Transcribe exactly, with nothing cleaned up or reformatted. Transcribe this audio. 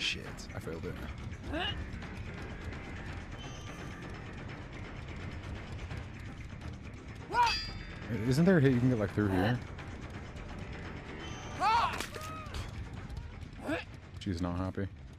Shit, I failed it. Isn't there a hit you can get like through here? She's not happy.